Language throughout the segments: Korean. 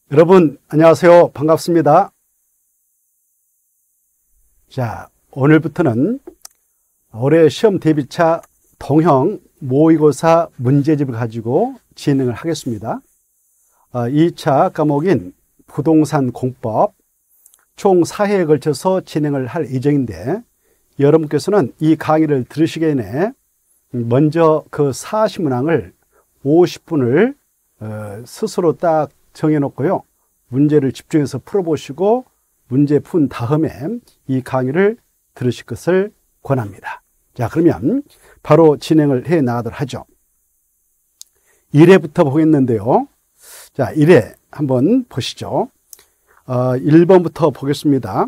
여러분 안녕하세요. 반갑습니다. 자, 오늘부터는 올해 시험 대비차 동형 모의고사 문제집을 가지고 진행을 하겠습니다. 2차 과목인 부동산 공법 총 4회에 걸쳐서 진행을 할 예정인데, 여러분께서는 이 강의를 들으시기 전에 먼저 그 40문항을 50분을 스스로 딱 정해놓고요, 문제를 집중해서 풀어보시고 문제 푼 다음에 이 강의를 들으실 것을 권합니다. 자, 그러면 바로 진행을 해 나가도록 하죠. 1회부터 보겠는데요. 자, 1회 한번 보시죠. 1번부터 보겠습니다.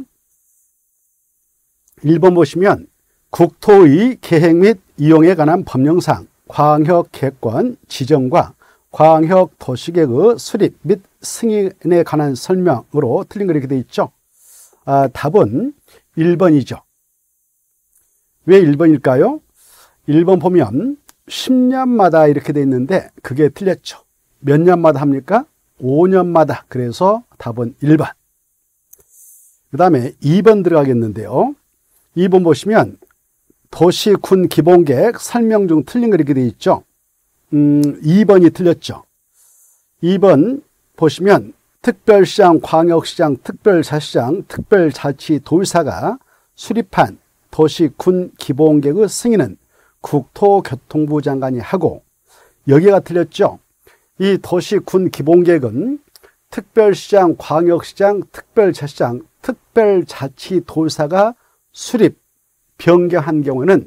1번 보시면 국토의 계획 및 이용에 관한 법령상 광역 객권 지정과 광역 도시계획의 수립 및 승인에 관한 설명으로 틀린 거 이렇게 되어 있죠. 답은 1번이죠. 왜 1번일까요? 1번 보면 10년마다 이렇게 되어 있는데 그게 틀렸죠. 몇 년마다 합니까? 5년마다. 그래서 답은 1번. 그 다음에 2번 들어가겠는데요. 2번 보시면 도시군 기본계획 설명 중 틀린 거 이렇게 되어 있죠. 2번이 틀렸죠. 2번 보시면 특별시장, 광역시장, 특별자치시장, 특별자치도지사가 수립한 도시군 기본계획의 승인은 국토교통부 장관이 하고, 여기가 틀렸죠. 이 도시군 기본계획은 특별시장, 광역시장, 특별자치시장, 특별자치도지사가 수립, 변경한 경우는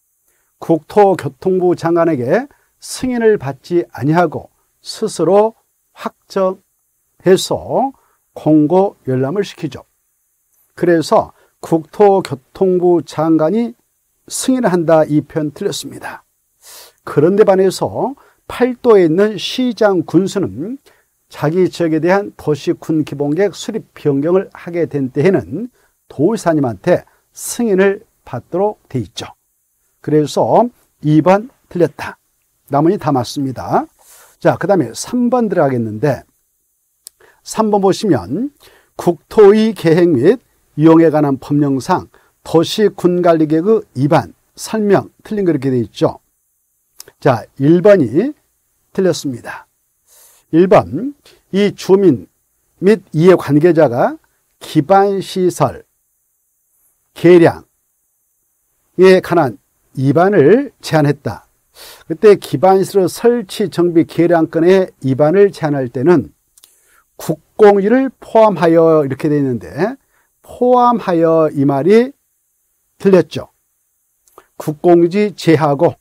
국토교통부 장관에게 승인을 받지 아니하고 스스로 확정해서 공고 열람을 시키죠. 그래서 국토교통부 장관이 승인을 한다, 이 표현 틀렸습니다. 그런데 반해서 팔도에 있는 시장 군수는 자기 지역에 대한 도시군 기본계획 수립 변경을 하게 된 때에는 도지사님한테 승인을 받도록 돼 있죠. 그래서 2번 틀렸다. 나머지 다 맞습니다. 자, 그 다음에 3번 들어가겠는데, 3번 보시면 국토의 계획 및 이용에 관한 법령상 도시군관리계획의 위반 설명 틀린 거 이렇게 되어 있죠. 자, 1번이 틀렸습니다. 1번, 이 주민 및 이해 관계자가 기반시설 계량에 관한 위반을 제한했다. 그때 기반시설 설치 정비 계량권의 위반을 제한할 때는 국공유를 포함하여 이렇게 되어 있는데, 포함하여 이 말이 틀렸죠. 국공유지 제하고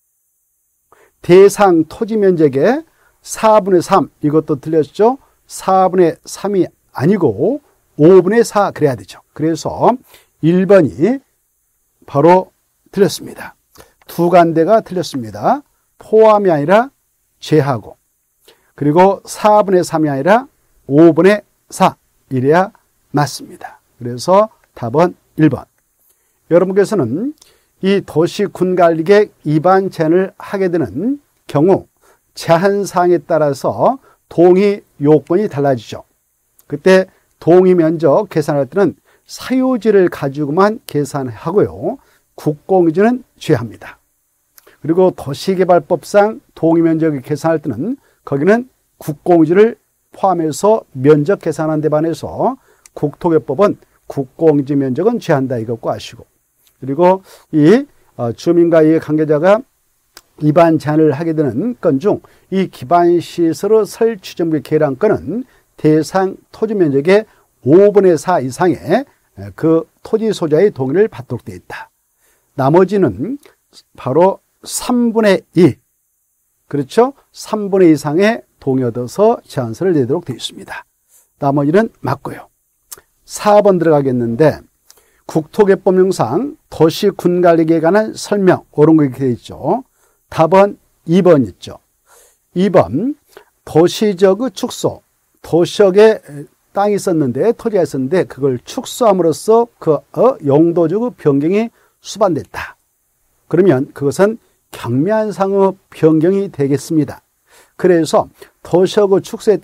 대상 토지 면적의 4분의 3, 이것도 틀렸죠. 4분의 3이 아니고 5분의 4 그래야 되죠. 그래서 1번이 바로 틀렸습니다. 두 간대가 틀렸습니다. 포함이 아니라 제하고, 그리고 4분의 3이 아니라 5분의 4 이래야 맞습니다. 그래서 답은 1번. 여러분께서는 이 도시군관리계획 위반 제한을 하게 되는 경우 제한사항에 따라서 동의 요건이 달라지죠. 그때 동의 면적 계산할 때는 사유지를 가지고만 계산하고요, 국공유지는 제외합니다. 그리고 도시개발법상 동의 면적을 계산할 때는 거기는 국공유지를 포함해서 면적 계산하는 데 반해서 국토교법은 국공유지 면적은 제한다, 이거 꼭 아시고, 그리고 이 주민과 이해 관계자가 위반 제한을 하게 되는 건 중 이 기반시설의 설치 정비 계량권은 대상 토지 면적의 5분의 4 이상의 그 토지 소유자의 동의를 받도록 되어 있다. 나머지는 바로 3분의 2, 그렇죠? 3분의 2 이상의 동의 얻어서 제한서를 내도록 되어 있습니다. 나머지는 맞고요. 4번 들어가겠는데, 국토개법령상 도시군관리계획에 관한 설명, 옳은 거 이렇게 되어 있죠. 답은 2번 있죠. 2번, 도시적의 축소, 도시역에 땅이 있었는데, 토지가 있었는데 그걸 축소함으로써 그 용도적의 변경이 수반됐다. 그러면 그것은 경미한 상의 변경이 되겠습니다. 그래서 도시역의 축소에 따른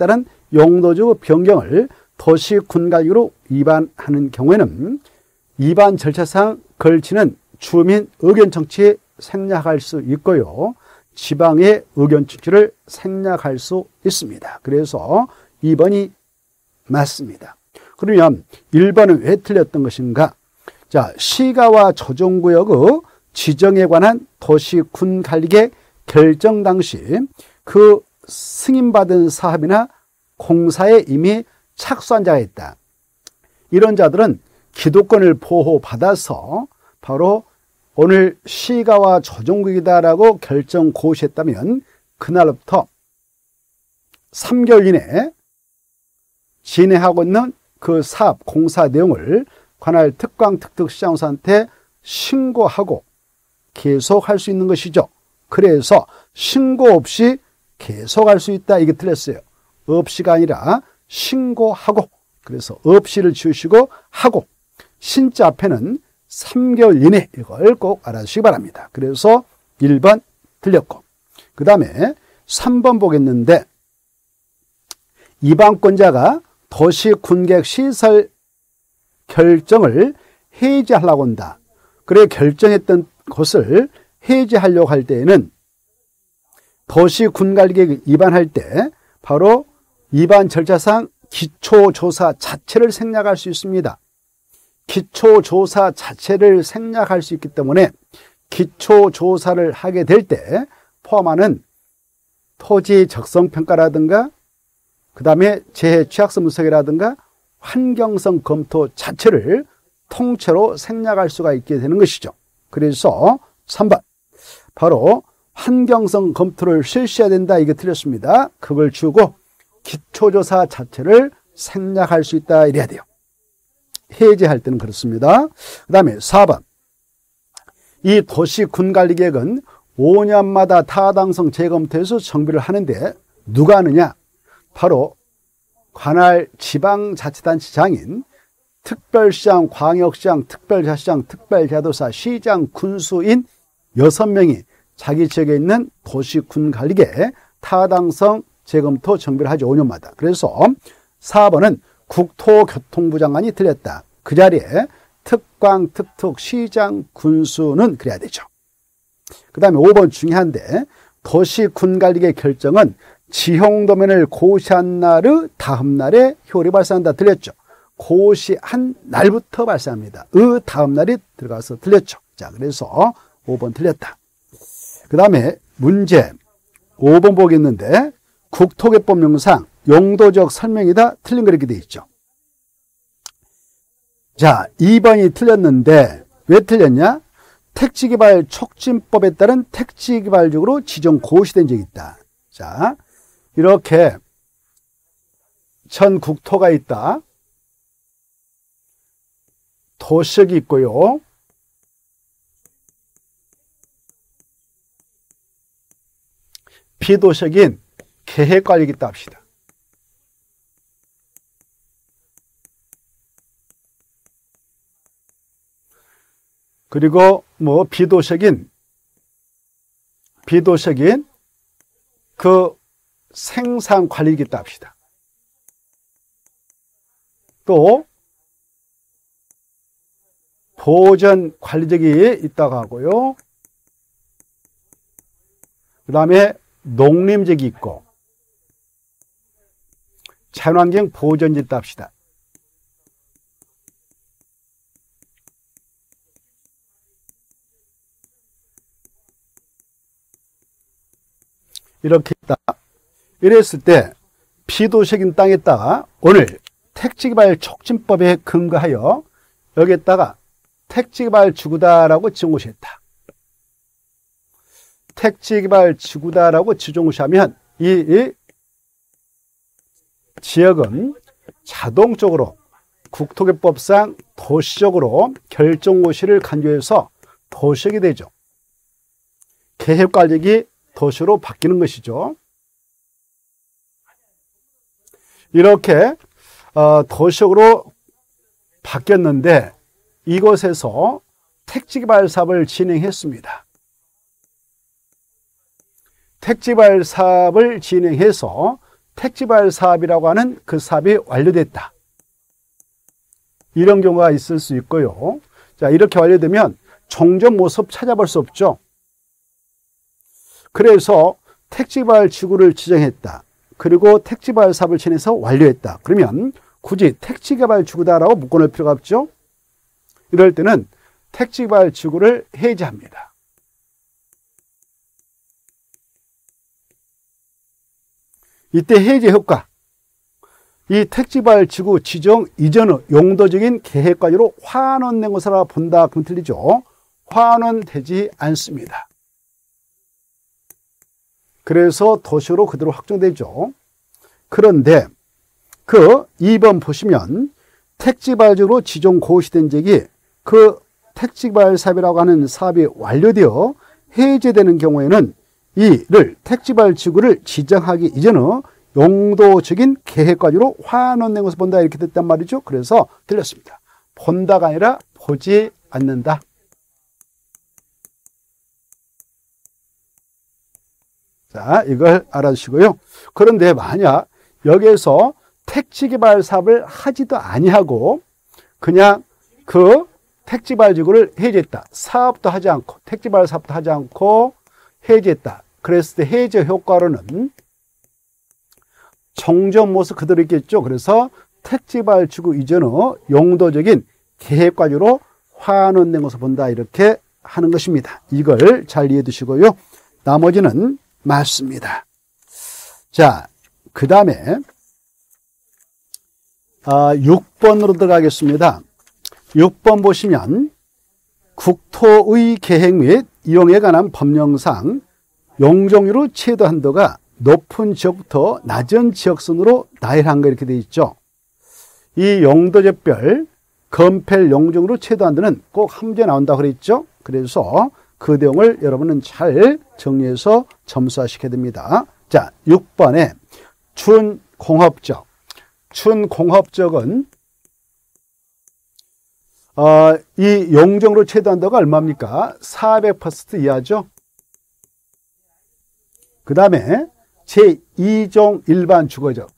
용도적 변경을 도시군관리로 위반하는 경우에는 위반 절차상 걸치는 주민 의견 청취에 생략할 수 있고요. 지방의 의견 청취를 생략할 수 있습니다. 그래서 2번이 맞습니다. 그러면 1번은 왜 틀렸던 것인가? 자, 시가와 조정구역의 지정에 관한 도시군관리계획 결정 당시 그 승인받은 사업이나 공사에 이미 착수한 자가 있다. 이런 자들은 기도권을 보호받아서 바로 오늘 시가와 조정구역이다라고 결정 고시했다면 그날부터 3개월 이내에 진행하고 있는 그 사업, 공사 내용을 관할 특광 특특시장소한테 신고하고 계속할 수 있는 것이죠. 그래서 신고 없이 계속할 수 있다. 이게 틀렸어요. 없이가 아니라 신고하고, 그래서 없이를 지우시고 하고, 신자 앞에는 3개월 이내, 이걸 꼭 알아주시기 바랍니다. 그래서 1번 틀렸고, 그 다음에 3번 보겠는데, 이방권자가 도시군계획 시설 결정을 해지하려고 한다. 그래 결정했던 것을 해지하려고 할 때에는 도시군관리계획 위반할 때 바로 위반 절차상 기초조사 자체를 생략할 수 있습니다. 기초조사 자체를 생략할 수 있기 때문에 기초조사를 하게 될 때 포함하는 토지 적성평가라든가 그 다음에 재해 취약성 분석이라든가 환경성 검토 자체를 통째로 생략할 수가 있게 되는 것이죠. 그래서 3번 바로 환경성 검토를 실시해야 된다. 이게 틀렸습니다. 그걸 주고 기초조사 자체를 생략할 수 있다 이래야 돼요. 해제할 때는 그렇습니다. 그 다음에 4번 이 도시군관리계획은 5년마다 타당성 재검토해서 정비를 하는데 누가 하느냐? 바로 관할 지방자치단체장인 특별시장, 광역시장, 특별자치장, 특별자도사, 시장, 군수인 6명이 자기 지역에 있는 도시군관리계획 타당성 재검토 정비를 하죠. 5년마다. 그래서 4번은 국토교통부 장관이 틀렸다. 그 자리에 특광, 특특, 시장, 군수는 그래야 되죠. 그 다음에 5번 중요한데 도시군관리계획 결정은 지형도면을 고시한 날의 다음 날에 효력이 발생한다. 틀렸죠. 고시한 날부터 발생합니다. 의 다음 날이 들어가서 틀렸죠. 자, 그래서 5번 틀렸다. 그 다음에 문제 5번 보겠는데 국토개법령상 용도적 설명이다. 틀린 거 이렇게 돼 있죠. 자, 2번이 틀렸는데 왜 틀렸냐? 택지개발 촉진법에 따른 택지개발적으로 지정 고시된 적이 있다. 자, 이렇게 전 국토가 있다. 도시역이 있고요. 비도시역인 계획관리가 있다 합시다. 그리고 뭐 비도시역인 그 생산관리가 있다 합시다. 또 보전관리적이 있다고 하고요. 그 다음에 농림적이 있고 자연환경 보전이 있다 합시다. 이렇게 있다. 이랬을 때 비도시적인 땅에다가 오늘 택지개발 촉진법에 근거하여 여기에다가 택지개발 지구다라고 지정고시했다. 택지개발 지구다라고 지정고시하면 이 지역은 자동적으로 국토개법상 도시적으로 결정고시를 간주해서 도시역이 되죠. 계획관리기 도시로 바뀌는 것이죠. 이렇게 도시역으로 바뀌었는데 이곳에서 택지개발 사업을 진행했습니다. 택지개발 사업을 진행해서 택지발 사업이라고 하는 그 사업이 완료됐다. 이런 경우가 있을 수 있고요. 자, 이렇게 완료되면 종전 모습 찾아볼 수 없죠. 그래서 택지발 지구를 지정했다. 그리고 택지발 사업을 진행해서 완료했다. 그러면 굳이 택지개발 지구다라고 묶어놓을 필요가 없죠. 이럴 때는 택지개발 지구를 해제합니다. 이때 해제 효과, 이 택지개발 지구 지정 이전의 용도적인 계획관리로 환원된 것으로 본다. 그럼 틀리죠. 환원되지 않습니다. 그래서 도시로 그대로 확정되죠. 그런데 그 2번 보시면 택지개발지구로 지정 고시된 적이 그 택지개발 사업이라고 하는 사업이 완료되어 해제되는 경우에는 이를 택지개발 지구를 지정하기 이전의 용도적인 계획관리로 환원된 것을 본다. 이렇게 됐단 말이죠. 그래서 틀렸습니다. 본다가 아니라 보지 않는다. 자, 이걸 알아주시고요. 그런데 만약 여기에서 택지개발 사업을 하지도 아니하고 그냥 그 택지개발 지구를 해제했다. 사업도 하지 않고 택지개발 사업도 하지 않고 해제했다. 그랬을 때 해제 효과로는 정전 모습 그대로 있겠죠. 그래서 택지개발 지구 이전의 용도적인 계획관리로 환원된 것을 본다. 이렇게 하는 것입니다. 이걸 잘 이해해 두시고요. 나머지는 맞습니다. 자, 그 다음에 6번으로 들어가겠습니다. 6번 보시면 국토의 계획 및 이용에 관한 법령상 용적률의 최대 한도가 높은 지역부터 낮은 지역선으로 나열한 거 이렇게 되어 있죠. 이 용도지별 건폐 용적률의 최대 한도는 꼭 한 문제 나온다고 그랬죠. 그래서 그 내용을 여러분은 잘 정리해서 점수화시켜야 됩니다. 자, 6번에 준공업적. 준공업적은 이 용적률 최대 한도가 얼마입니까? 400% 이하죠. 그 다음에 제2종 일반 주거적.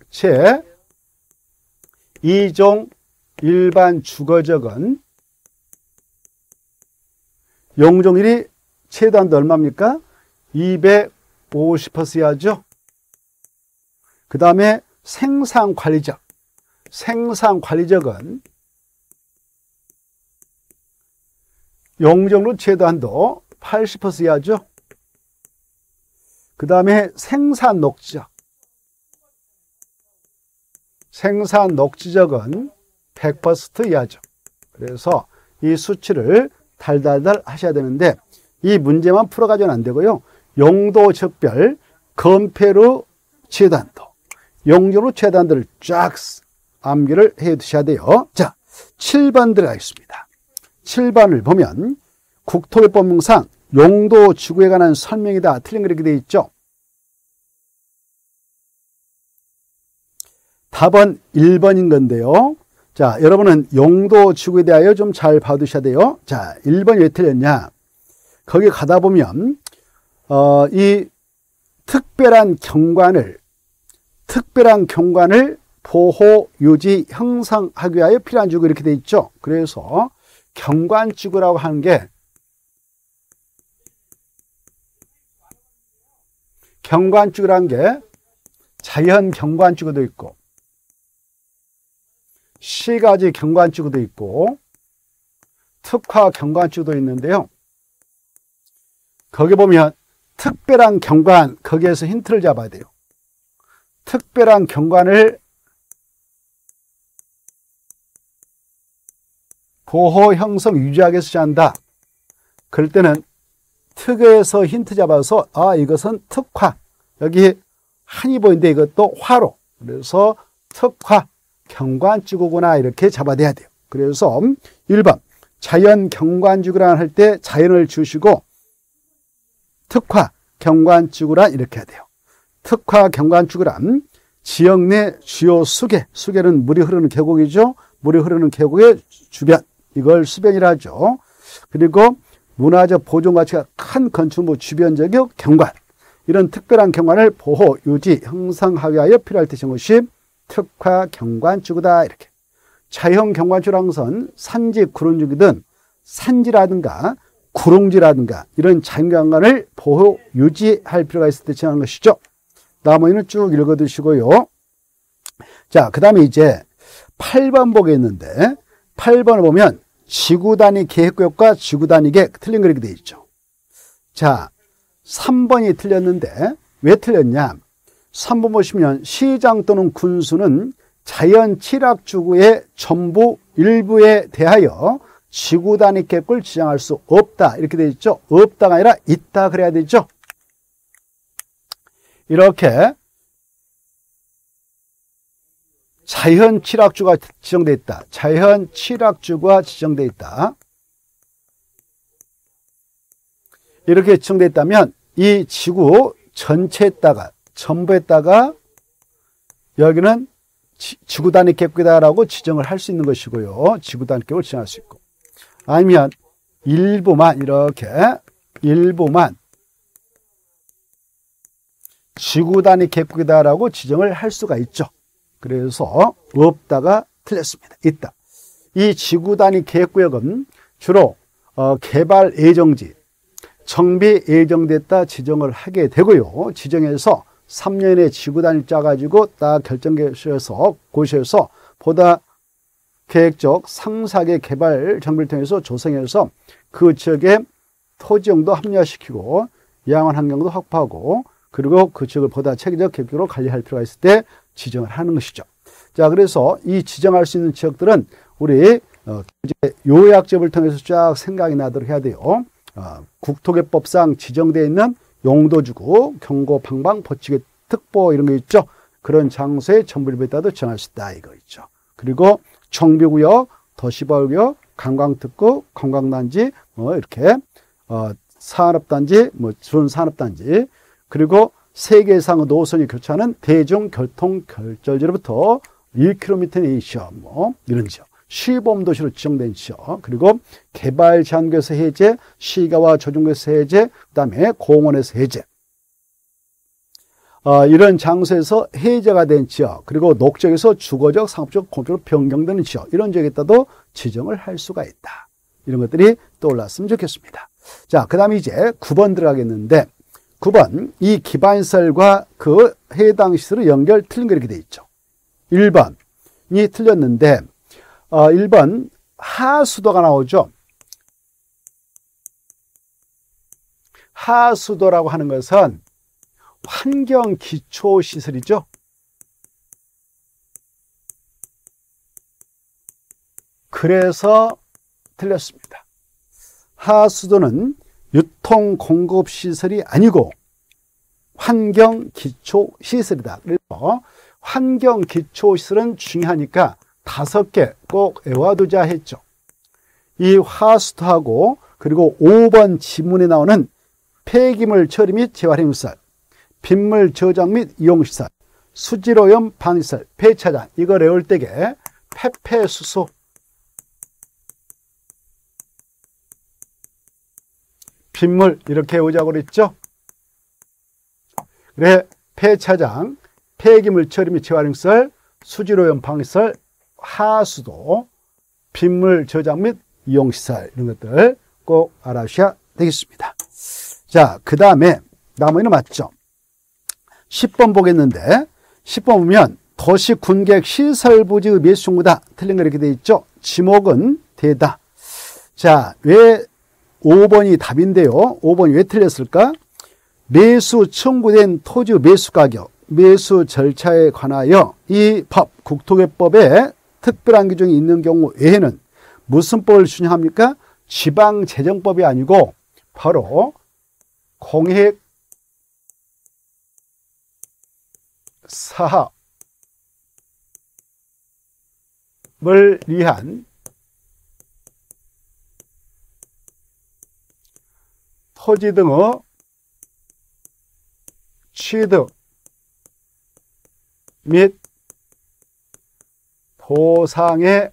제2종 일반 주거적은 용적률이 최대 한도 얼마입니까? 250% 이하죠. 그 다음에 생산관리적. 생산관리적은 용적률 최대 한도 80% 이하죠. 그 다음에 생산녹지적. 생산녹지적은 100% 이하죠. 그래서 이 수치를 달달달 하셔야 되는데 이 문제만 풀어가지고는 안 되고요. 용도적별 건폐로 최대 한도, 용적률 최대 한도를 쫙 암기를 해 두셔야 돼요. 자, 7번 들어가겠습니다. 7번을 보면 국토개법령상 용도 지구에 관한 설명이다. 틀린 거 이렇게 되어 있죠. 답은 1번인 건데요. 자, 여러분은 용도 지구에 대하여 좀 잘 봐두셔야 돼요. 자, 1번이 왜 틀렸냐. 거기 가다 보면 이 특별한 경관을 보호, 유지, 형성하기 위하여 필요한 지구 이렇게 되어 있죠. 그래서 경관지구라고 하는 게 경관지구라는 게 자연 경관지구도 있고 시가지 경관지구도 있고 특화 경관지구도 있는데요. 거기 보면 특별한 경관, 거기에서 힌트를 잡아야 돼요. 특별한 경관을 보호, 형성, 유지하기 위해서 제한한다. 그럴 때는 특에서 힌트 잡아서 이것은 특화. 여기 한이 보이는데 이것도 화로. 그래서 특화, 경관지구구나 이렇게 잡아내야 돼요. 그래서 1번 자연 경관지구란 할 때 자연을 주시고 특화, 경관지구란 이렇게 해야 돼요. 특화, 경관지구란 지역 내 주요 수계는 물이 흐르는 계곡이죠. 물이 흐르는 계곡의 주변, 이걸 수변이라 하죠. 그리고 문화적 보존 가치가 큰 건축물 주변 지역 경관, 이런 특별한 경관을 보호, 유지, 형성하기 필요할 때 지은 것이 특화 경관지구다. 이렇게. 자연 경관지라는 것은 산지, 구릉지구든 산지라든가 구릉지라든가 이런 자연경관을 보호, 유지할 필요가 있을 때 지정하는 것이죠. 나머지는 쭉 읽어두시고요. 자, 그 다음에 이제 8번 보겠는데 8번을 보면 지구단위 계획구역과 지구단위 계획 틀린 거 이렇게 되어 있죠. 자, 3번이 틀렸는데 왜 틀렸냐? 3번 보시면 시장 또는 군수는 자연 칠학지구의 전부 일부에 대하여 지구단위 계획을 지정할 수 없다. 이렇게 되어 있죠. 없다가 아니라 있다 그래야 되죠. 이렇게 자연 칠학지구가 지정되어 있다. 자연 칠학지구가 지정되어 있다. 이렇게 지정되어 있다면 이 지구 전체에다가 전부에다가 여기는 지구단위 계획이다라고 지정을 할 수 있는 것이고요. 지구단위 계획을 지정할 수 있고 아니면 일부만 이렇게 일부만 지구단위 계획이다라고 지정을 할 수가 있죠. 그래서 없다가 틀렸습니다. 있다. 이 지구단위 계획구역은 주로 개발 예정지, 정비 예정됐다 지정을 하게 되고요. 지정해서 3년에 지구단위 짜가지고 딱 결정되셔서 고시에서 보다 계획적 상사계 개발 정비를 통해서 조성해서 그 지역의 토지용도 합리화시키고 양원 환경도 확보하고 그리고 그 지역을 보다 체계적 계획으로 관리할 필요가 있을 때 지정을 하는 것이죠. 자, 그래서 이 지정할 수 있는 지역들은 우리 요약집을 통해서 쫙 생각이 나도록 해야 돼요. 국토개법상 지정되어 있는 용도지구, 경고, 방방, 보치개, 특보 이런 거 있죠. 그런 장소에 전부일부에 따라 지정할 수 있다 이거 있죠. 그리고 정비구역, 도시보호구역, 관광특구, 관광단지, 이렇게 산업단지, 준산업단지, 그리고 3개 이상의 노선이 교차하는 대중교통결절지로부터 1km 내이시오, 이런 지역. 시범도시로 지정된 지역, 그리고 개발제한구에서 해제, 시가와 조정구에서 해제, 그 다음에 공원에서 해제. 이런 장소에서 해제가 된 지역, 그리고 녹지역에서 주거적, 상업적, 공적으로 변경되는 지역, 이런 지역에 따도 지정을 할 수가 있다. 이런 것들이 떠올랐으면 좋겠습니다. 자, 그 다음에 이제 9번 들어가겠는데, 9번, 이 기반시설과 그 해당 시설의 연결 틀린 거 이렇게 되어 있죠. 1번이 틀렸는데, 1번 하수도가 나오죠. 하수도라고 하는 것은 환경기초시설이죠. 그래서 틀렸습니다. 하수도는 유통공급시설이 아니고 환경기초시설이다. 그래서 환경기초시설은 중요하니까 5개 꼭 외워두자 했죠. 이 하수도하고 그리고 5번 지문에 나오는 폐기물 처리 및 재활용시설, 빗물 저장 및 이용시설, 수질오염 방지시설, 폐차장 이걸 외울 때에 폐폐수소 빗물 이렇게 외우자고 그랬죠. 그래 폐차장, 폐기물 처리 및 재활용시설, 수질오염 방지시설, 하수도, 빗물 저장 및 이용시설 이런 것들 꼭 알아주셔야 되겠습니다. 자, 그 다음에 나머지는 맞죠. 10번 보겠는데 10번 보면 도시군계획 시설부지의 매수정보다 틀린 거 이렇게 되어 있죠. 지목은 되다. 자, 왜 5번이 답인데요. 5번이 왜 틀렸을까? 매수 청구된 토지 매수 가격, 매수 절차에 관하여 이 법, 국토개법에 특별한 규정이 있는 경우 외에는 무슨 법을 준용합니까? 지방재정법이 아니고 바로 공익 사업을 위한 토지 등의 취득 및 보상에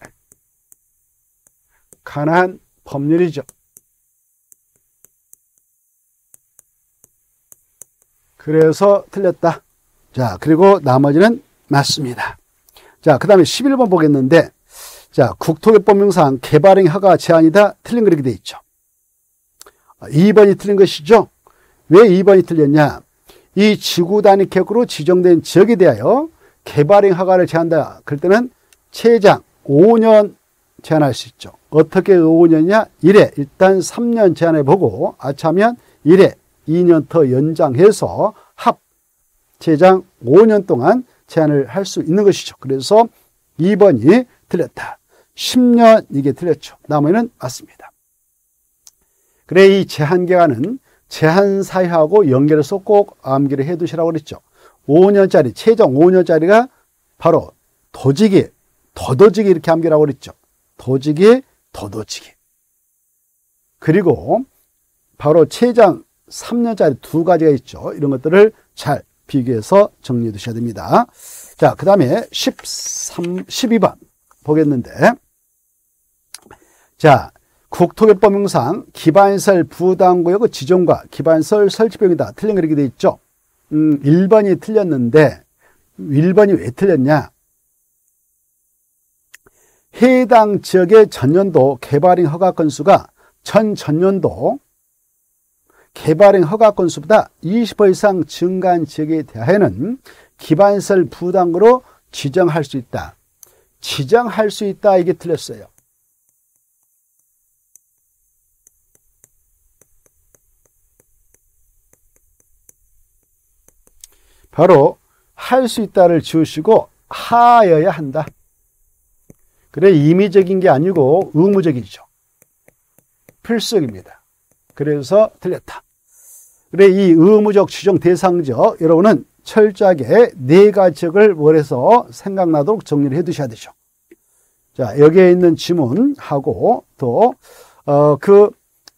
관한 법률이죠. 그래서 틀렸다. 자, 그리고 나머지는 맞습니다. 자, 그 다음에 11번 보겠는데, 자, 국토개법명상 개발행 허가 제한이다. 틀린 거 이렇게 돼 있죠. 2번이 틀린 것이죠. 왜 2번이 틀렸냐? 이 지구 단위 계획으로 지정된 지역에 대하여 개발행 허가를 제한한다. 그럴 때는 최장 5년 제한할 수 있죠. 어떻게 5년이냐? 1회 일단 3년 제한해보고 아차하면 1회 2년 더 연장해서 합 최장 5년 동안 제한을 할 수 있는 것이죠. 그래서 2번이 틀렸다. 10년 이게 틀렸죠. 나머지는 맞습니다. 그래, 이 제한기간은 제한 사유하고 연결해서 꼭 암기를 해 두시라고 그랬죠. 5년짜리, 최종 5년짜리가 바로 도지기, 더도지기 이렇게 암기라고 그랬죠. 도지기, 더도지기. 그리고 바로 최장 3년짜리 두 가지가 있죠. 이런 것들을 잘 비교해서 정리해 두셔야 됩니다. 자, 그 다음에 12번 보겠는데, 자, 국토개법명상 기반시설 부담구역의 지정과 기반시설 설치비용이다. 틀린 거 이렇게 돼 있죠. 1번이 틀렸는데 1번이 왜 틀렸냐? 해당 지역의 전년도 개발행 허가 건수가 전년도 개발행 허가 건수보다 20% 이상 증가한 지역에 대하여는 기반시설 부담구로 지정할 수 있다. 지정할 수 있다, 이게 틀렸어요. 바로 할 수 있다를 지우시고 하여야 한다. 그래, 임의적인 게 아니고 의무적이죠. 필수적입니다. 그래서 틀렸다. 그래, 이 의무적 지정 대상지역 여러분은 철저하게 네 가지 지역을 원해서 생각나도록 정리를 해 두셔야 되죠. 자, 여기에 있는 지문하고 또 그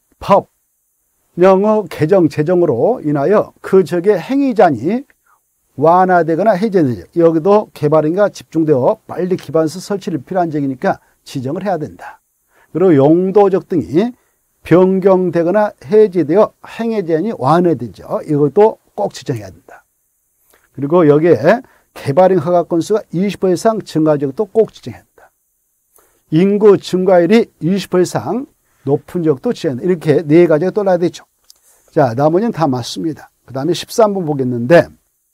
법령의 개정 제정으로 인하여 그 지역의 행위자니 완화되거나 해제되죠. 여기도 개발인가 집중되어 빨리 기반시설 설치를 필요한 지역이니까 지정을 해야 된다. 그리고 용도적 등이 변경되거나 해제되어 행해제한이 완화되죠. 이것도 꼭 지정해야 된다. 그리고 여기에 개발행 허가 건수가 20% 이상 증가 지역도 꼭 지정해야 된다. 인구 증가율이 20% 이상 높은 지역도 지정해야 된다. 이렇게 네 가지가 떠나야 되죠. 자, 나머지는 다 맞습니다. 그 다음에 13번 보겠는데,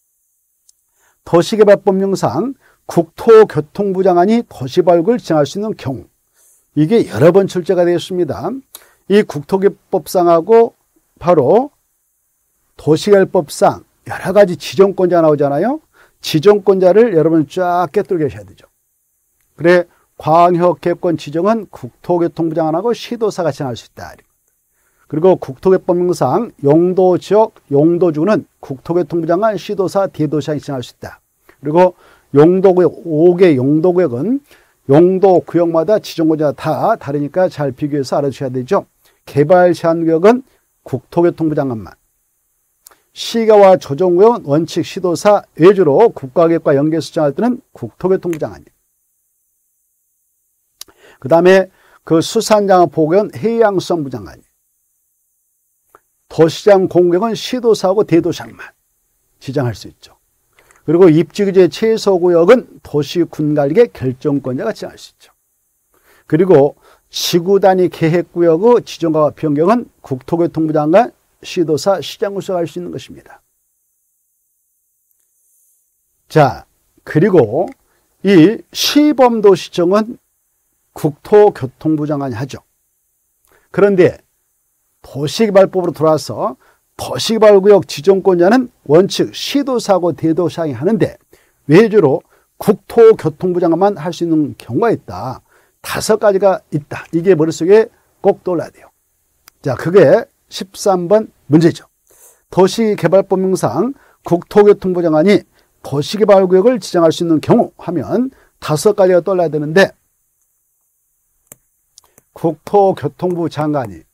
도시개발법령상 국토교통부 장관이 도시발굴을 지정할 수 있는 경우, 이게 여러 번 출제가 되었습니다. 이 국토개법상하고 바로 도시개발법상 여러 가지 지정권자가 나오잖아요. 지정권자를 여러분 쫙 꿰뚫고 계셔야 되죠. 그래, 광역계획권 지정은 국토교통부 장관하고 시도사가 지정할 수 있다. 그리고 국토개법령상 용도지역, 용도주는 국토교통부 장관, 시도사, 대도시장이 지정할 수 있다. 그리고 용도구역, 5개 용도구역은 용도구역마다 지정권자가 다 다르니까 잘 비교해서 알아주셔야 되죠. 개발 제한구역은 국토교통부 장관만. 시가와 조정구역은 원칙 시도사 외주로 국가계획과 연계해서 지정할 때는 국토교통부 장관이에요. 그 다음에 그 수산장업 보호구역은 해양수산부 장관이에요. 도시장 공구역은 시도사하고 대도시장만 지정할 수 있죠. 그리고 입지규제 최소구역은 도시군관리계 결정권자가 지정할 수 있죠. 그리고 지구단위 계획구역의 지정과 변경은 국토교통부 장관, 시도사, 시장구수가 할 수 있는 것입니다. 자, 그리고 이 시범도시정은 국토교통부 장관이 하죠. 그런데 도시개발법으로 돌아와서 도시개발구역 지정권자는 원칙 시도사고 대도시장이 하는데 외주로 국토교통부 장관만 할 수 있는 경우가 있다. 5가지가 있다. 이게 머릿속에 꼭 떠올라야 돼요. 자, 그게 13번 문제죠. 도시개발법령상 국토교통부 장관이 도시개발구역을 지정할 수 있는 경우 하면 5가지가 떠올라야 되는데, 국토교통부 장관이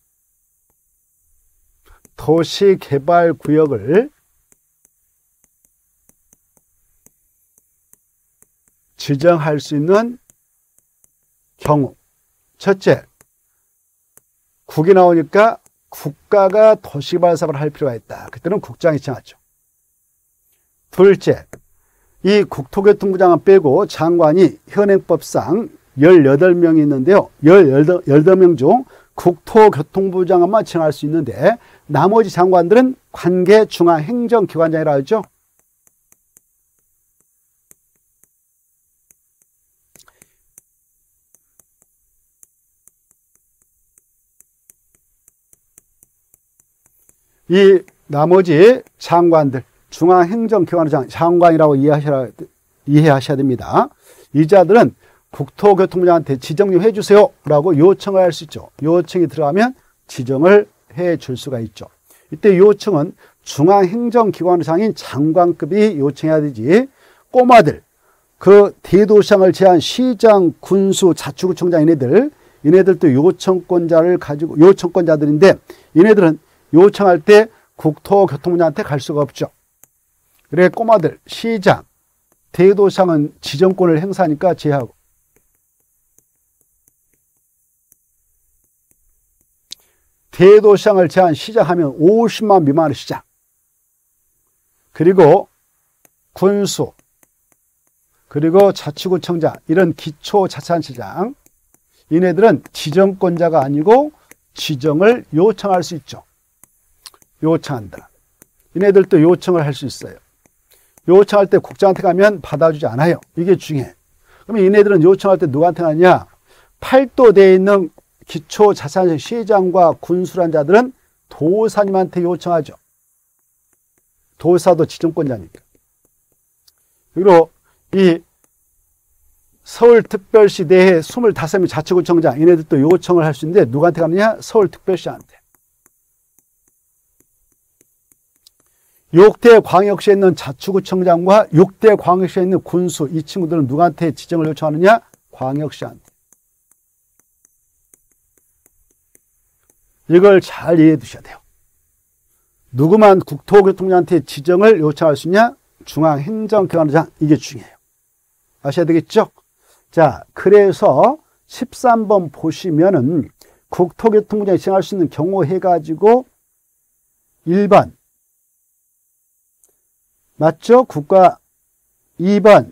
도시개발구역을 지정할 수 있는 경우, 첫째, 국이 나오니까 국가가 도시개발 사업을 할 필요가 있다. 그때는 국장이 지정하죠. 둘째, 이 국토교통부장은 빼고 장관이 현행법상 18명이 있는데요. 18명 중 국토교통부 장관만 지정할 수 있는데 나머지 장관들은 관계 중앙행정기관장이라 하죠. 이 나머지 장관들, 중앙행정기관장 장관이라고 이해하셔야 됩니다. 이 자들은 국토교통부장한테 지정 좀 해주세요 라고 요청을 할 수 있죠. 요청이 들어가면 지정을 해줄 수가 있죠. 이때 요청은 중앙행정기관장인 장관급이 요청해야 되지, 꼬마들, 그 대도시장을 제한 시장, 군수, 자치구청장 이네들도 요청권자들인데 이네들은 요청할 때 국토교통부장한테 갈 수가 없죠. 그래 꼬마들, 시장, 대도시장은 지정권을 행사하니까 제하고, 대도시장을 제한 시장하면 50만 미만의 시장, 그리고 군수, 그리고 자치구청장, 이런 기초자치단체장, 이네들은 지정권자가 아니고 지정을 요청할 수 있죠. 요청한다. 이네들도 요청을 할 수 있어요. 요청할 때 국장한테 가면 받아주지 않아요. 이게 중요해. 그러면 이네들은 요청할 때 누구한테 가냐? 팔도대에 있는 기초자치단체 시장과 군수란 자들은 도사님한테 요청하죠. 도사도 지정권자니까. 그리고 이 서울특별시 내에 25명 자치구청장, 이네들도 요청을 할 수 있는데 누구한테 가느냐? 서울특별시한테. 6대 광역시에 있는 자치구청장과 6대 광역시에 있는 군수, 이 친구들은 누구한테 지정을 요청하느냐? 광역시한테. 이걸 잘 이해해 두셔야 돼요. 누구만 국토교통부장한테 지정을 요청할 수 있냐? 중앙행정기관장, 이게 중요해요. 아셔야 되겠죠? 자, 그래서 13번 보시면은 국토교통부장이 지정할 수 있는 경우 해가지고 1번 맞죠? 국가. 2번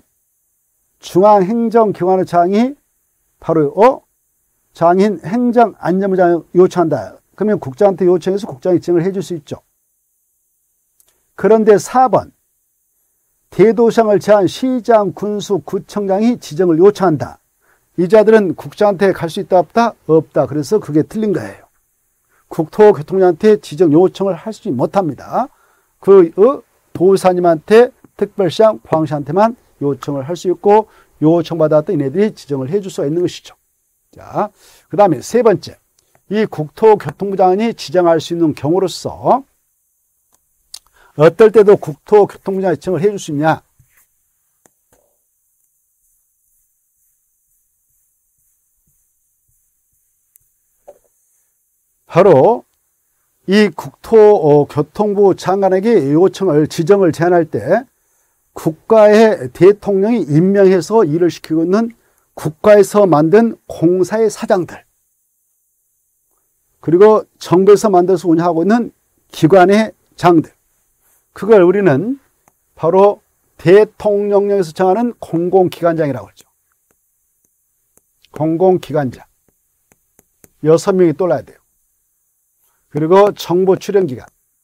중앙행정기관장이 바로 장인 행정안전부장을 요청한다. 그러면 국장한테 요청해서 국장이 지정을 해줄 수 있죠. 그런데 4번 대도시장을 제한 시장, 군수, 구청장이 지정을 요청한다. 이 자들은 국장한테 갈 수 있다 없다? 없다. 그래서 그게 틀린 거예요. 국토교통부장한테 지정 요청을 할 수 못합니다. 도사님한테, 특별시장, 광시한테만 요청을 할 수 있고 요청받았던 이네들이 지정을 해줄 수가 있는 것이죠. 자, 그 다음에 세 번째, 이 국토교통부장이 지정할 수 있는 경우로서 어떨 때도 국토교통부장이 지정을 해줄 수 있냐? 바로 이 국토교통부 장관에게 요청을, 지정을 제안할 때 국가의 대통령이 임명해서 일을 시키고 있는 국가에서 만든 공사의 사장들, 그리고 정부에서 만들어서 운영하고 있는 기관의 장들, 그걸 우리는 바로 대통령령에서 정하는 공공기관장이라고 하죠. 공공기관장 6명이 떠올라야 돼요. 그리고 정보 출연기관,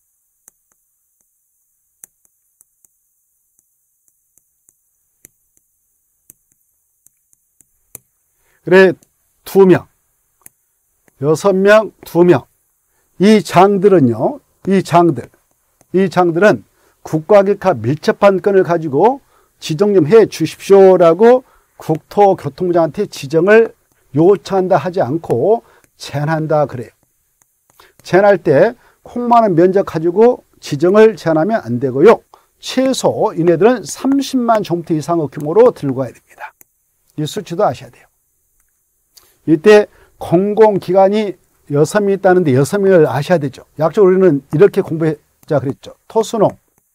그래 2명, 6명, 2명. 이 장들은요, 이 장들은 국가기관 밀접한 건을 가지고 지정 좀 해 주십시오라고 국토교통부장한테 지정을 요청한다 하지 않고 제안한다 그래요. 제안할 때 콩만원 면적 가지고 지정을 제안하면 안 되고요. 최소 이네들은 30만 종부터 이상의 규모로 들고 가야 됩니다. 이 수치도 아셔야 돼요. 이때 공공기관이 6명 있다는데 6명을 아셔야 되죠. 약적으로 우리는 이렇게 공부했자 그랬죠. 토수농,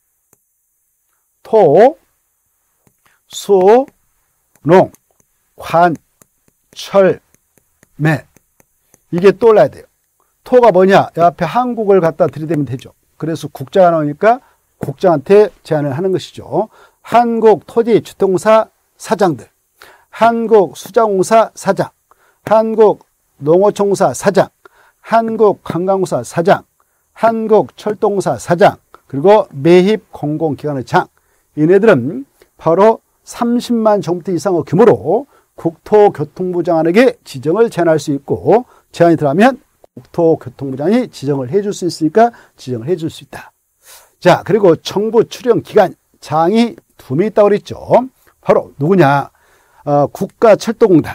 토, 수, 농, 관, 철, 매. 이게 떠올라야 돼요. 토가 뭐냐? 옆에 한국을 갖다 들이대면 되죠. 그래서 국자가 나오니까 국장한테 제안을 하는 것이죠. 한국토지주택공사 사장들, 한국수자공사 사장, 한국농어촌공사 사장, 한국관광공사 사장, 한국철도공사 사장, 그리고 매입공공기관의 장, 이네들은 바로 30만 제곱미터 이상의 규모로 국토교통부 장관에게 지정을 제안할 수 있고, 제안이 들어가면 국토교통부장이 지정을 해줄 수 있으니까 지정을 해줄 수 있다. 자, 그리고 정부 출연 기관 장이 2명 있다고 그랬죠. 바로 누구냐? 국가철도공단,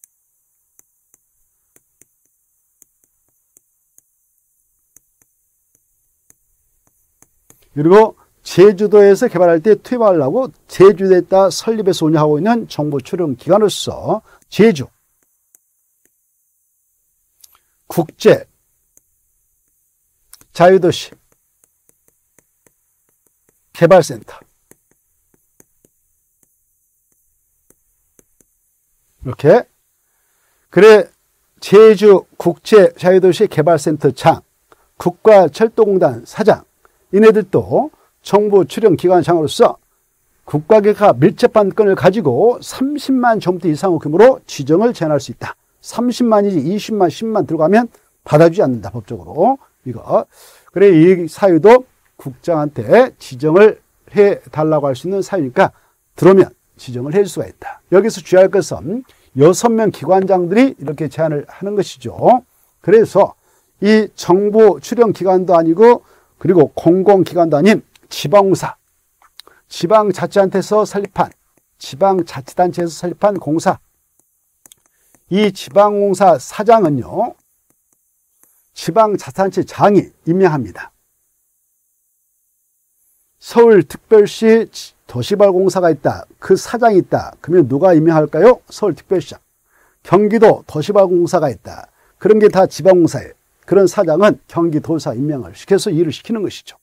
그리고 제주도에서 개발할 때 투입하려고 제주도에다 설립해서 운영하고 있는 정부 출연 기관으로서 제주 국제 자유도시 개발센터, 이렇게. 그래, 제주 국제 자유도시 개발센터 장, 국가철도공단 사장, 이네들도 정부 출연 기관장으로서 국가계획과 밀접한 건을 가지고 30만 제곱미터 이상의 규모로 지정을 제안할 수 있다. 30만이지 20만, 10만 들어가면 받아주지 않는다, 법적으로. 이거. 그래, 이 사유도 국장한테 지정을 해달라고 할 수 있는 사유니까 들어오면 지정을 해줄 수가 있다. 여기서 주의할 것은 6명 기관장들이 이렇게 제안을 하는 것이죠. 그래서 이 정부 출연 기관도 아니고, 그리고 공공기관도 아닌 지방공사, 지방자치단체에서 설립한, 지방자치단체에서 설립한 공사, 이 지방공사 사장은요, 지방자치단체 장이 임명합니다. 서울특별시 도시발공사가 있다, 그 사장이 있다, 그러면 누가 임명할까요? 서울특별시장. 경기도 도시발공사가 있다, 그런 게 다 지방공사예요. 그런 사장은 경기도사 임명을 시켜서 일을 시키는 것이죠.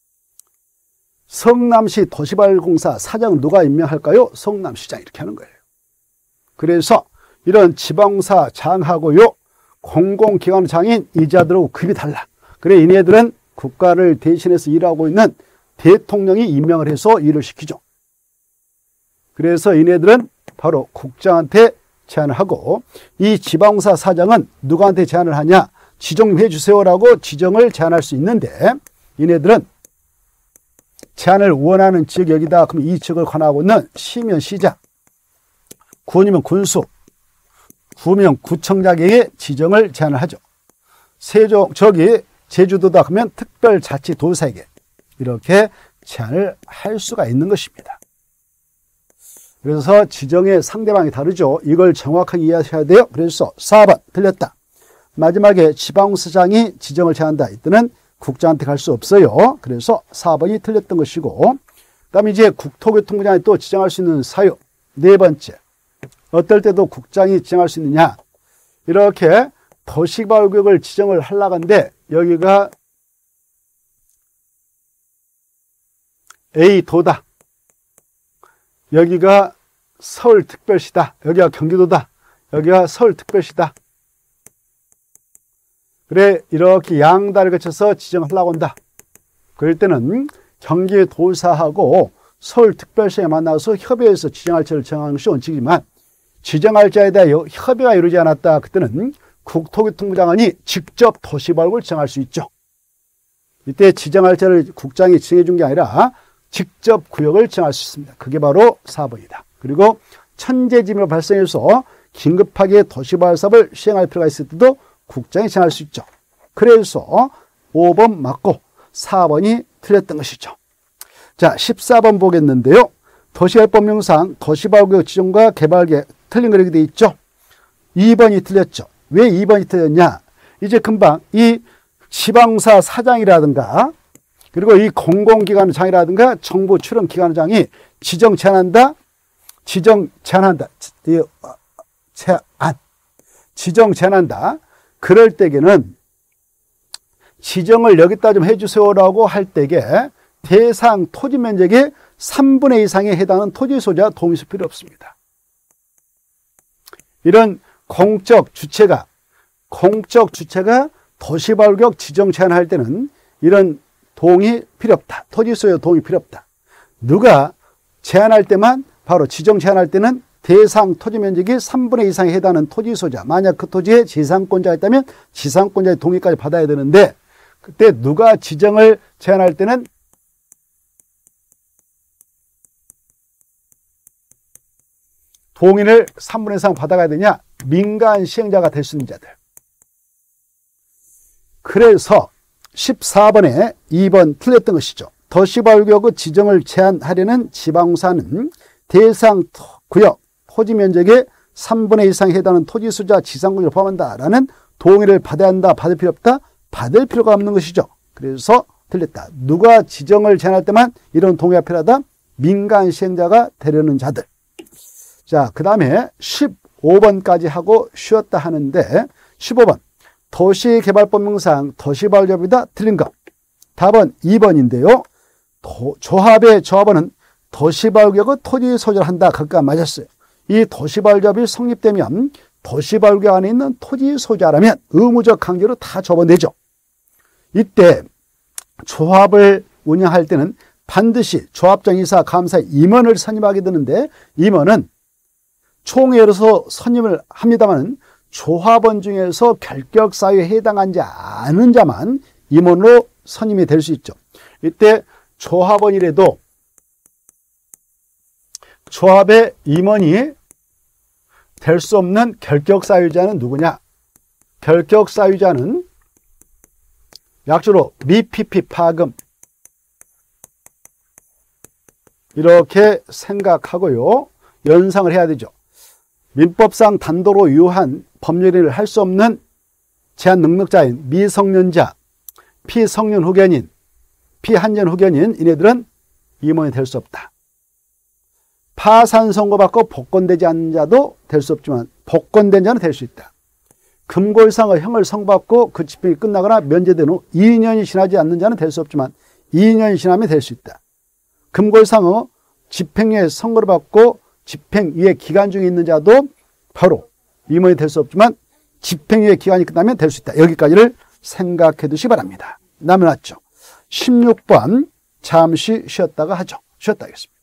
성남시 도시발공사 사장은 누가 임명할까요? 성남시장. 이렇게 하는 거예요. 그래서 이런 지방공사 장하고요, 공공기관장인 이자들하고 급이 달라. 그래, 이네들은 국가를 대신해서 일하고 있는 대통령이 임명을 해서 일을 시키죠. 그래서 이네들은 바로 국장한테 제안을 하고, 이 지방공사 사장은 누구한테 제안을 하냐? 지정해 주세요라고 지정을 제안할 수 있는데, 이네들은 제안을 원하는 지역 여기다, 그럼 이 지역을 관하고 있는 시면 시장, 군이면 군수, 구면 구청장에게 지정을 제안을 하죠. 제주도다 그러면 특별자치도사에게 이렇게 제안을 할 수가 있는 것입니다. 그래서 지정의 상대방이 다르죠. 이걸 정확하게 이해하셔야 돼요. 그래서 4번 틀렸다. 마지막에 지방공사장이 지정을 제안한다. 이때는 국장한테 갈 수 없어요. 그래서 4번이 틀렸던 것이고, 그 다음에 이제 국토교통부장이 또 지정할 수 있는 사유. 4번째. 어떨 때도 국장이 지정할 수 있느냐. 이렇게 도시개발구역을 지정을 하려고 하는데, 여기가 A도다, 여기가 서울특별시다, 여기가 경기도다, 여기가 서울특별시다. 그래, 이렇게 양다를 거쳐서 지정하려고 한다. 그럴 때는 경기도사하고 서울특별시에 만나서 협의해서 지정할지를 정하는 것이 원칙이지만, 지정할자에 대해 협의가 이루어지지 않았다. 그때는 국토교통부 장관이 직접 도시개발구역을 지정할 수 있죠. 이때 지정할자를 국장이 지정해 준 게 아니라 직접 구역을 정할 수 있습니다. 그게 바로 4번이다. 그리고 천재지변이 발생해서 긴급하게 도시개발 사업을 시행할 필요가 있을 때도 국장이 정할 수 있죠. 그래서 5번 맞고 4번이 틀렸던 것이죠. 자, 14번 보겠는데요. 도시개발법령상 도시개발구역 지정과 개발계획 틀린 거 이렇게 돼 있죠. 2번이 틀렸죠. 왜 2번이 틀렸냐? 이제 금방 이 지방공사 사장이라든가, 그리고 이 공공기관장이라든가 정부 출연기관장이 지정 제안한다, 지정 제안한다, 지정 제안한다. 그럴 때에는 지정을 여기다 좀 해주세요라고 할 때에 대상 토지 면적의 3분의 2 이상에 해당하는 토지 소유자 동의서 필요 없습니다. 이런 공적 주체가 도시개발구역 지정 제안할 때는 이런 동의 필요 없다. 토지 소유 동의 필요 없다. 누가 제한할 때만 바로 지정 제한할 때는 대상 토지 면적이 3분의 2 이상에 해당하는 토지 소유자, 만약 그 토지에 지상권자가 있다면 지상권자의 동의까지 받아야 되는데 그때 누가 지정을 제한할 때는 동의를 3분의 2 이상 받아가야 되냐? 민간 시행자가 될 수 있는 자들. 그래서 14번에 2번 틀렸던 것이죠. 도시발구역의 지정을 제한하려는 지방사는 대상 구역 토지 면적의 3분의 2 이상에 해당하는 토지 소유자 지상권을 포함한다라는 동의를 받아야 한다. 받을 필요 없다. 받을 필요가 없는 것이죠. 그래서 틀렸다. 누가 지정을 제한할 때만 이런 동의가 필요하다. 민간 시행자가 되려는 자들. 자, 그 다음에 15번까지 하고 쉬었다 하는데 15번 도시개발법령상 도시발구역이다. 틀린 거. 답은 2번인데요. 조합의 조합원은 도시발구역의 토지 소유를 한다. 그것과 맞았어요. 이 도시발구역이 성립되면 도시발구역 안에 있는 토지 소유자라면 의무적 강제로 다 접어내죠. 이때 조합을 운영할 때는 반드시 조합장, 이사, 감사, 임원을 선임하게 되는데 임원은 총회로서 선임을 합니다만 조합원 중에서 결격사유에 해당하지 않은 자만 임원으로 선임이 될 수 있죠. 이때 조합원이라도 조합의 임원이 될 수 없는 결격사유자는 누구냐? 결격사유자는 약주로 미피피 파금 이렇게 생각하고요. 연상을 해야 되죠. 민법상 단도로 유효한 법률을 할 수 없는 제한 능력자인 미성년자, 피성년 후견인, 피한전 후견인 이네들은 임원이 될 수 없다. 파산 선고받고 복권되지 않는 자도 될 수 없지만 복권된 자는 될 수 있다. 금고이상의 형을 선고받고 그 집행이 끝나거나 면제된 후 2년이 지나지 않는 자는 될 수 없지만 2년이 지나면 될 수 있다. 금고이상의 집행유예 선고를 받고 집행유예 기간 중에 있는 자도 바로 임원이 될 수 없지만 집행유예 기간이 끝나면 될 수 있다. 여기까지를 생각해 두시기 바랍니다. 남은 왔죠. 16번 잠시 쉬었다가 하죠. 쉬었다 하겠습니다.